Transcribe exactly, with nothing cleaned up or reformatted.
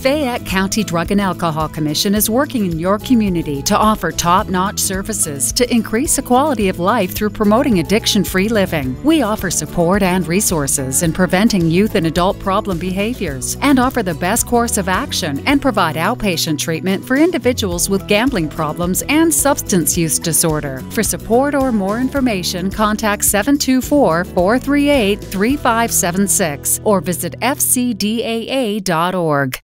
Fayette County Drug and Alcohol Commission is working in your community to offer top-notch services to increase the quality of life through promoting addiction-free living. We offer support and resources in preventing youth and adult problem behaviors and offer the best course of action and provide outpatient treatment for individuals with gambling problems and substance use disorder. For support or more information, contact seven two four, four three eight, three five seven six or visit F C D A A dot org.